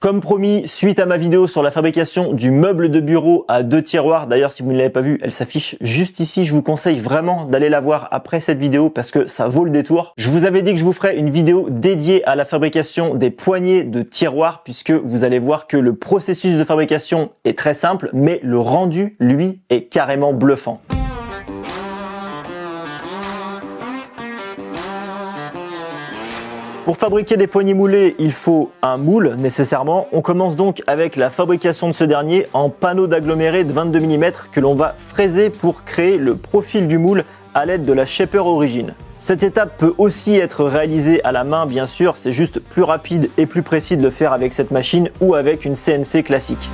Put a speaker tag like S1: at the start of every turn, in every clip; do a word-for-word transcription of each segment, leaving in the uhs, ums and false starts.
S1: Comme promis, suite à ma vidéo sur la fabrication du meuble de bureau à deux tiroirs, d'ailleurs si vous ne l'avez pas vu, elle s'affiche juste ici, je vous conseille vraiment d'aller la voir après cette vidéo parce que ça vaut le détour. Je vous avais dit que je vous ferais une vidéo dédiée à la fabrication des poignées de tiroirs puisque vous allez voir que le processus de fabrication est très simple, mais le rendu, lui, est carrément bluffant. Pour fabriquer des poignées moulées, il faut un moule nécessairement. On commence donc avec la fabrication de ce dernier en panneau d'aggloméré de vingt-deux millimètres que l'on va fraiser pour créer le profil du moule à l'aide de la Shaper Origin. Cette étape peut aussi être réalisée à la main, bien sûr, c'est juste plus rapide et plus précis de le faire avec cette machine ou avec une C N C classique.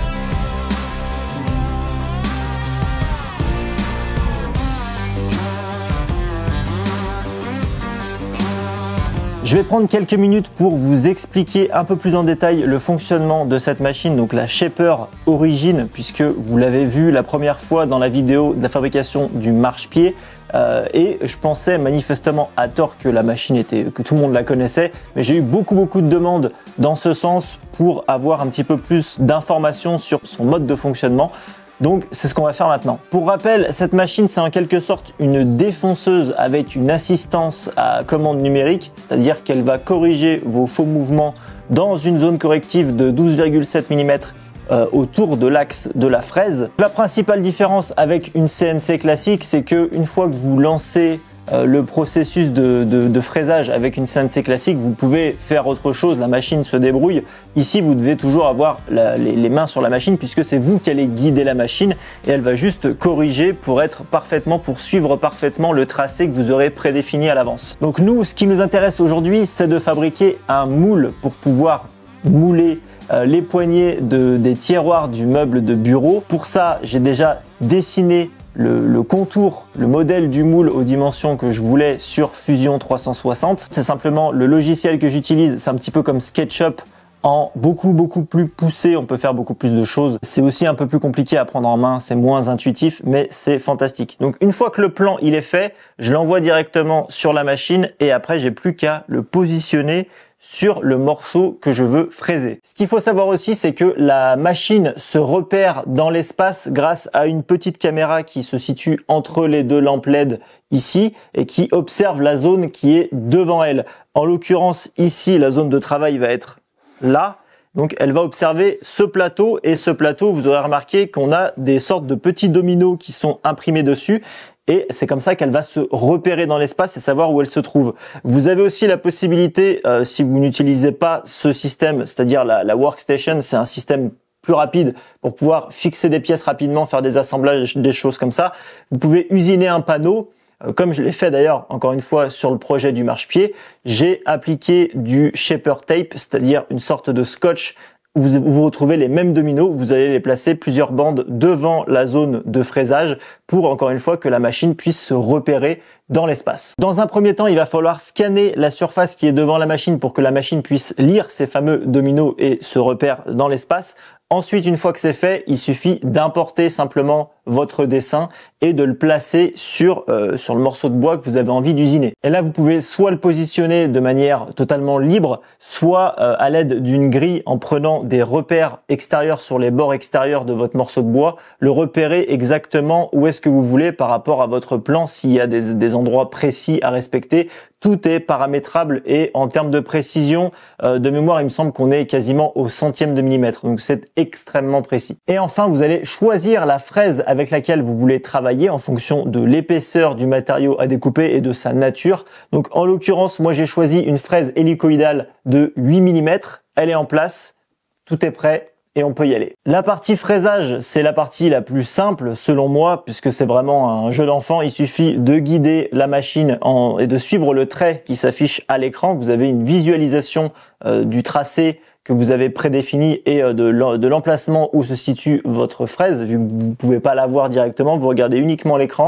S1: Je vais prendre quelques minutes pour vous expliquer un peu plus en détail le fonctionnement de cette machine, donc la Shaper Origin, puisque vous l'avez vu la première fois dans la vidéo de la fabrication du marchepied. Euh, et je pensais manifestement à tort que la machine était, que tout le monde la connaissait, mais j'ai eu beaucoup beaucoup de demandes dans ce sens pour avoir un petit peu plus d'informations sur son mode de fonctionnement. Donc c'est ce qu'on va faire maintenant. Pour rappel, cette machine c'est en quelque sorte une défonceuse avec une assistance à commande numérique, c'est-à-dire qu'elle va corriger vos faux mouvements dans une zone corrective de douze virgule sept millimètres euh, autour de l'axe de la fraise. La principale différence avec une C N C classique, c'est que une fois que vous lancez Euh, le processus de, de, de fraisage avec une C N C classique, vous pouvez faire autre chose, la machine se débrouille. Ici, vous devez toujours avoir la, les, les mains sur la machine puisque c'est vous qui allez guider la machine et elle va juste corriger pour être parfaitement, pour suivre parfaitement le tracé que vous aurez prédéfini à l'avance. Donc nous, ce qui nous intéresse aujourd'hui, c'est de fabriquer un moule pour pouvoir mouler euh, les poignées de, des tiroirs du meuble de bureau. Pour ça, j'ai déjà dessiné Le, le contour, le modèle du moule aux dimensions que je voulais sur Fusion trois cent soixante. C'est simplement le logiciel que j'utilise, c'est un petit peu comme SketchUp en beaucoup beaucoup plus poussé, on peut faire beaucoup plus de choses. C'est aussi un peu plus compliqué à prendre en main, c'est moins intuitif, mais c'est fantastique. Donc une fois que le plan il est fait, je l'envoie directement sur la machine et après j'ai plus qu'à le positionner sur le morceau que je veux fraiser. Ce qu'il faut savoir aussi, c'est que la machine se repère dans l'espace grâce à une petite caméra qui se situe entre les deux lampes L E D ici et qui observe la zone qui est devant elle. En l'occurrence, ici, la zone de travail va être là. Donc elle va observer ce plateau et ce plateau, vous aurez remarqué qu'on a des sortes de petits dominos qui sont imprimés dessus. Et c'est comme ça qu'elle va se repérer dans l'espace et savoir où elle se trouve. Vous avez aussi la possibilité, euh, si vous n'utilisez pas ce système, c'est-à-dire la, la Workstation, c'est un système plus rapide pour pouvoir fixer des pièces rapidement, faire des assemblages, des choses comme ça. Vous pouvez usiner un panneau, euh, comme je l'ai fait d'ailleurs, encore une fois, sur le projet du marchepied. J'ai appliqué du Shaper Tape, c'est-à-dire une sorte de scotch. Vous, vous retrouvez les mêmes dominos, vous allez les placer plusieurs bandes devant la zone de fraisage pour encore une fois que la machine puisse se repérer dans l'espace. Dans un premier temps, il va falloir scanner la surface qui est devant la machine pour que la machine puisse lire ces fameux dominos et se repère dans l'espace. Ensuite, une fois que c'est fait, il suffit d'importer simplement votre dessin et de le placer sur, euh, sur le morceau de bois que vous avez envie d'usiner. Et là, vous pouvez soit le positionner de manière totalement libre, soit euh, à l'aide d'une grille en prenant des repères extérieurs sur les bords extérieurs de votre morceau de bois, le repérer exactement où est-ce que vous voulez par rapport à votre plan, s'il y a des, des endroits précis à respecter. Tout est paramétrable et en termes de précision, euh, de mémoire, il me semble qu'on est quasiment au centième de millimètre. Donc c'est extrêmement précis. Et enfin, vous allez choisir la fraise avec laquelle vous voulez travailler en fonction de l'épaisseur du matériau à découper et de sa nature. Donc en l'occurrence, moi j'ai choisi une fraise hélicoïdale de huit millimètres. Elle est en place, tout est prêt. Et on peut y aller. La partie fraisage, c'est la partie la plus simple selon moi, puisque c'est vraiment un jeu d'enfant. Il suffit de guider la machine en, et de suivre le trait qui s'affiche à l'écran. Vous avez une visualisation euh, du tracé que vous avez prédéfini et euh, de l'emplacement où se situe votre fraise. Vous ne pouvez pas la voir directement, vous regardez uniquement l'écran.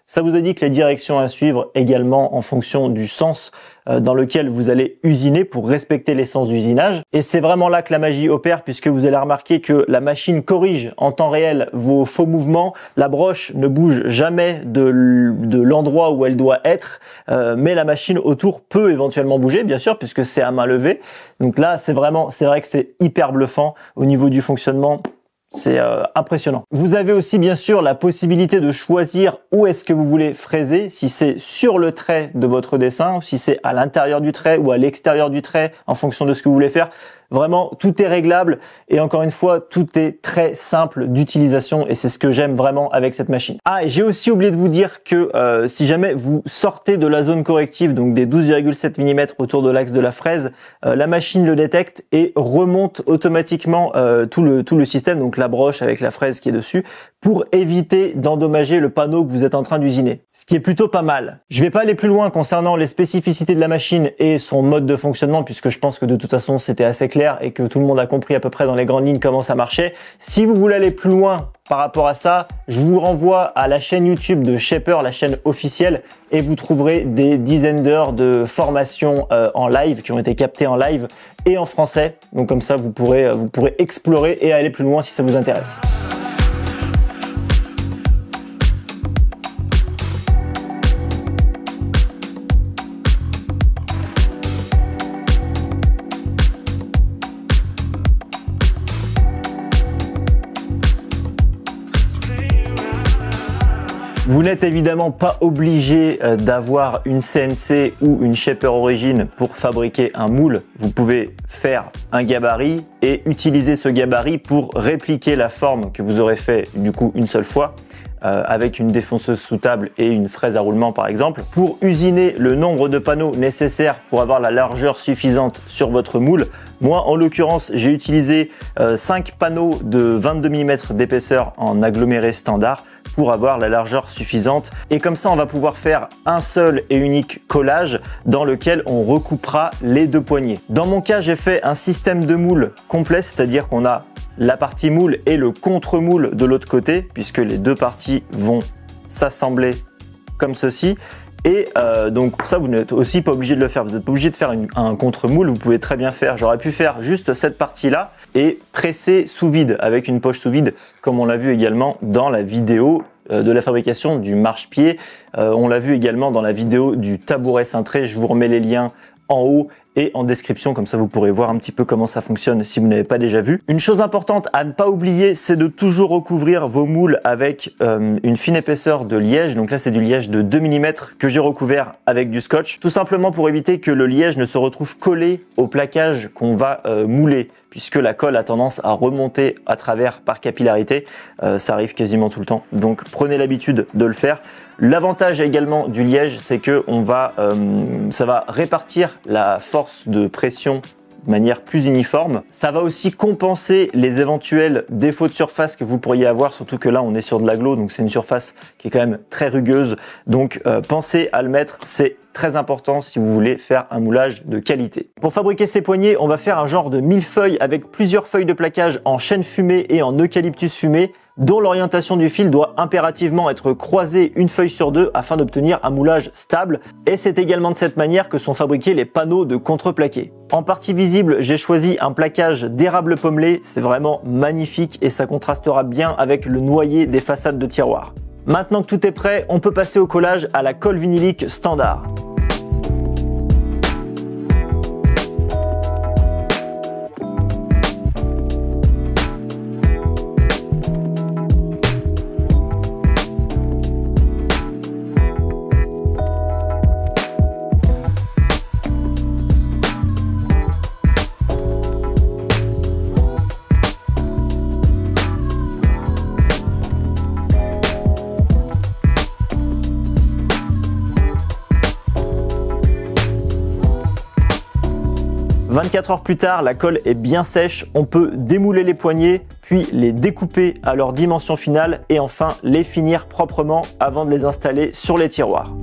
S1: Ça vous indique les directions à suivre également en fonction du sens dans lequel vous allez usiner pour respecter l'essence d'usinage. Et c'est vraiment là que la magie opère, puisque vous allez remarquer que la machine corrige en temps réel vos faux mouvements. La broche ne bouge jamais de, de l'endroit où elle doit être, euh, mais la machine autour peut éventuellement bouger, bien sûr, puisque c'est à main levée. Donc là, c'est vraiment, c'est vrai que c'est hyper bluffant au niveau du fonctionnement. C'est euh, impressionnant. Vous avez aussi bien sûr la possibilité de choisir où est-ce que vous voulez fraiser, si c'est sur le trait de votre dessin, si c'est à l'intérieur du trait ou à l'extérieur du trait, en fonction de ce que vous voulez faire. Vraiment, tout est réglable et encore une fois, tout est très simple d'utilisation et c'est ce que j'aime vraiment avec cette machine. Ah, et j'ai aussi oublié de vous dire que euh, si jamais vous sortez de la zone corrective, donc des douze virgule sept millimètres autour de l'axe de la fraise, euh, la machine le détecte et remonte automatiquement euh, tout le tout le système, donc la broche avec la fraise qui est dessus, pour éviter d'endommager le panneau que vous êtes en train d'usiner. Ce qui est plutôt pas mal. Je vais pas aller plus loin concernant les spécificités de la machine et son mode de fonctionnement, puisque je pense que de toute façon c'était assez clair et que tout le monde a compris à peu près dans les grandes lignes comment ça marchait. Si vous voulez aller plus loin par rapport à ça, je vous renvoie à la chaîne YouTube de Shaper, la chaîne officielle, et vous trouverez des dizaines d'heures de formation euh, en live qui ont été captées en live et en français. Donc comme ça, vous pourrez, vous pourrez explorer et aller plus loin si ça vous intéresse. Vous n'êtes évidemment pas obligé d'avoir une C N C ou une Shaper Origin pour fabriquer un moule. Vous pouvez faire un gabarit et utiliser ce gabarit pour répliquer la forme que vous aurez fait du coup une seule fois. Euh, avec une défonceuse sous table et une fraise à roulement par exemple, pour usiner le nombre de panneaux nécessaires pour avoir la largeur suffisante sur votre moule. Moi en l'occurrence j'ai utilisé euh, cinq panneaux de vingt-deux millimètres d'épaisseur en aggloméré standard pour avoir la largeur suffisante et comme ça on va pouvoir faire un seul et unique collage dans lequel on recoupera les deux poignées. Dans mon cas j'ai fait un système de moule complet, c'est-à-dire qu'on a la partie moule et le contre-moule de l'autre côté, puisque les deux parties vont s'assembler comme ceci. Et euh, donc ça, vous n'êtes aussi pas obligé de le faire. Vous n'êtes pas obligé de faire une, un contre-moule. Vous pouvez très bien faire. J'aurais pu faire juste cette partie-là et presser sous vide avec une poche sous vide, comme on l'a vu également dans la vidéo de la fabrication du marche-pied. Euh, on l'a vu également dans la vidéo du tabouret cintré. Je vous remets les liens en haut et en description, comme ça vous pourrez voir un petit peu comment ça fonctionne si vous n'avez pas déjà vu. Une chose importante à ne pas oublier, c'est de toujours recouvrir vos moules avec euh, une fine épaisseur de liège. Donc là c'est du liège de deux millimètres que j'ai recouvert avec du scotch, tout simplement pour éviter que le liège ne se retrouve collé au plaquage qu'on va euh, mouler, puisque la colle a tendance à remonter à travers par capillarité. Euh, ça arrive quasiment tout le temps. Donc prenez l'habitude de le faire. L'avantage également du liège, c'est que on va, euh, ça va répartir la force de pression de manière plus uniforme. Ça va aussi compenser les éventuels défauts de surface que vous pourriez avoir, surtout que là on est sur de l'agglo, donc c'est une surface qui est quand même très rugueuse. Donc euh, pensez à le mettre, c'est très important si vous voulez faire un moulage de qualité. Pour fabriquer ces poignées, on va faire un genre de millefeuille avec plusieurs feuilles de plaquage en chêne fumé et en eucalyptus fumé, dont l'orientation du fil doit impérativement être croisée une feuille sur deux afin d'obtenir un moulage stable. Et c'est également de cette manière que sont fabriqués les panneaux de contreplaqué. En partie visible, j'ai choisi un plaquage d'érable pommelé. C'est vraiment magnifique et ça contrastera bien avec le noyer des façades de tiroirs. Maintenant que tout est prêt, on peut passer au collage à la colle vinylique standard. vingt-quatre heures plus tard, la colle est bien sèche, on peut démouler les poignets, puis les découper à leur dimension finale et enfin les finir proprement avant de les installer sur les tiroirs.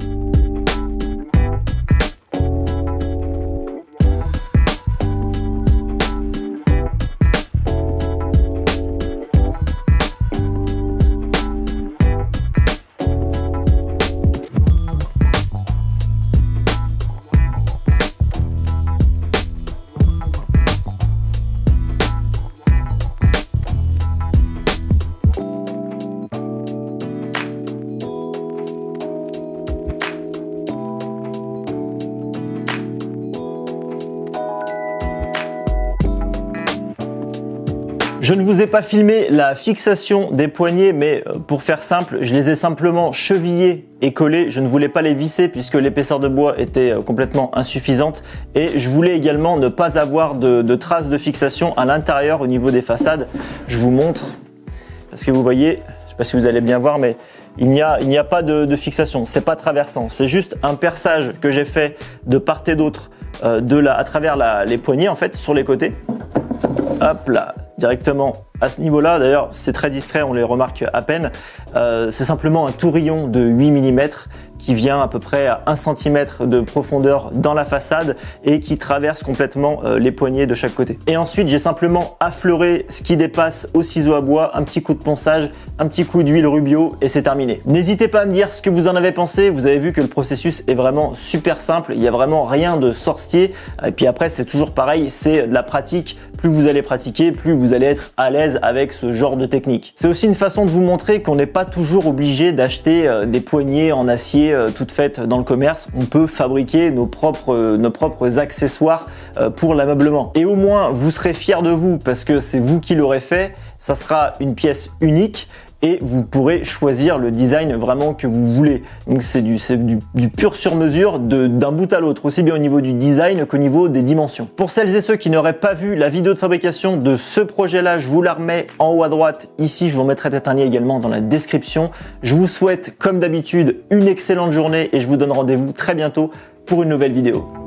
S1: Je ne vous ai pas filmé la fixation des poignées, mais pour faire simple, je les ai simplement chevillés et collés. Je ne voulais pas les visser puisque l'épaisseur de bois était complètement insuffisante et je voulais également ne pas avoir de, de traces de fixation à l'intérieur au niveau des façades. Je vous montre parce que vous voyez, je ne sais pas si vous allez bien voir, mais il n'y a, il n'y a pas de, de fixation, c'est pas traversant, c'est juste un perçage que j'ai fait de part et d'autre euh, de la, à travers la, les poignées en fait, sur les côtés. Hop là, directement à ce niveau-là. D'ailleurs, c'est très discret, on les remarque à peine. Euh, c'est simplement un tourillon de huit millimètres qui vient à peu près à un centimètre de profondeur dans la façade et qui traverse complètement euh, les poignées de chaque côté. Et ensuite, j'ai simplement affleuré ce qui dépasse au ciseau à bois, un petit coup de ponçage, un petit coup d'huile Rubio et c'est terminé. N'hésitez pas à me dire ce que vous en avez pensé. Vous avez vu que le processus est vraiment super simple. Il n'y a vraiment rien de sorcier. Et puis après, c'est toujours pareil, c'est de la pratique. Plus vous allez pratiquer, plus vous allez être à l'aise avec ce genre de technique. C'est aussi une façon de vous montrer qu'on n'est pas toujours obligé d'acheter euh, des poignées en acier toutes faites dans le commerce. On peut fabriquer nos propres, nos propres accessoires pour l'ameublement. Et au moins, vous serez fiers de vous parce que c'est vous qui l'aurez fait. Ça sera une pièce unique et vous pourrez choisir le design vraiment que vous voulez. Donc c'est du, c'est du, du pur sur mesure d'un bout à l'autre, aussi bien au niveau du design qu'au niveau des dimensions. Pour celles et ceux qui n'auraient pas vu la vidéo de fabrication de ce projet-là, je vous la remets en haut à droite ici. Je vous mettrai peut-être un lien également dans la description. Je vous souhaite, comme d'habitude, une excellente journée et je vous donne rendez-vous très bientôt pour une nouvelle vidéo.